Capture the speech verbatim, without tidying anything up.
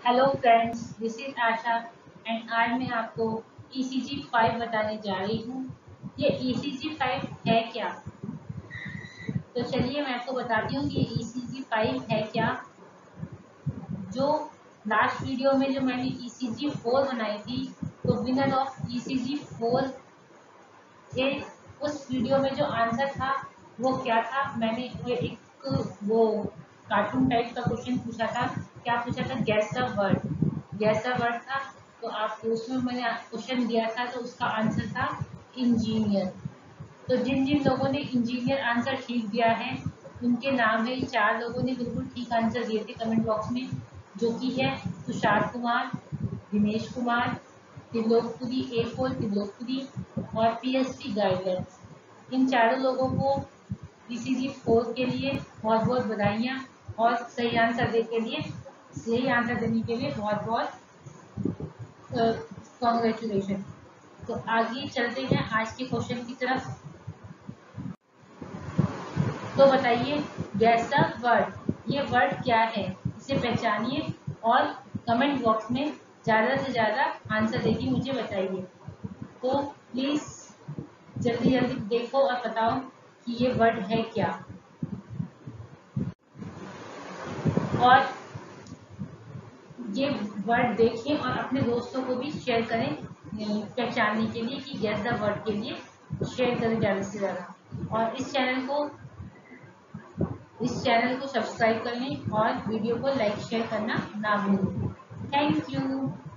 Hello friends, this is Asha and आज मैं आपको ई सी जी फाइव बताने जा रही हूँ। ये ई सी जी फाइव है क्या? तो चलिए मैं आपको बताती हूँ कि ई सी जी फाइव है क्या। जो लास्ट वीडियो में जो मैंने ई सी जी फोर बनाई थी, तो winner of e c g four के उस वीडियो में जो आंसर था वो क्या था। मैंने वो एक वो कार्टून टाइप का क्वेश्चन पूछा था। क्या पूछा था? Guess the word. Guess the word था। तो आपको उसमें मैंने क्वेश्चन दिया था, तो उसका आंसर था इंजीनियर। तो जिन जिन लोगों ने इंजीनियर आंसर ठीक दिया है उनके नाम है, चार लोगों ने बिल्कुल ठीक आंसर दिए थे कमेंट बॉक्स में, जो कि है तुषार कुमार, दिनेश कुमार, त्रिलोकपुरी ए फोर त्रिलोकपुरी और पी एस पी गाइडेंस। इन चारों लोगों को ई सी जी फोर के लिए बहुत बहुत बधाइयाँ और सही आंसर देने के लिए सही आंसर देने के लिए बहुत बहुत कॉन्ग्रेचुलेशन। तो आगे चलते हैं आज के क्वेश्चन की तरफ। तो बताइए, गैस द वर्ड, ये वर्ड क्या है, इसे पहचानिए और कमेंट बॉक्स में ज़्यादा से ज़्यादा आंसर देके मुझे बताइए। तो प्लीज़ जल्दी जल्दी देखो और बताओ कि ये वर्ड है क्या। और ये वर्ड देखें और अपने दोस्तों को भी शेयर करें पहचानने के लिए कि गैस द वर्ड के लिए शेयर करें ज़्यादा से ज़्यादा। और इस चैनल को इस चैनल को सब्सक्राइब करने और वीडियो को लाइक शेयर करना ना भूलें। Thank you.